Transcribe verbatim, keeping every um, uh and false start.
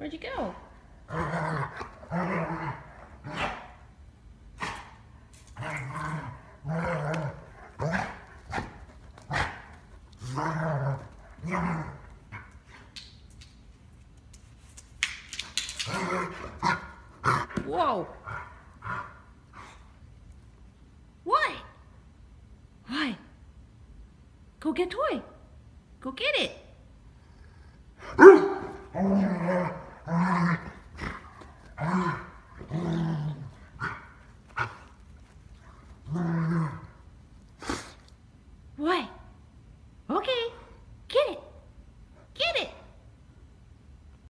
Where'd you go? Whoa! What? What? Go get toy. Go get it.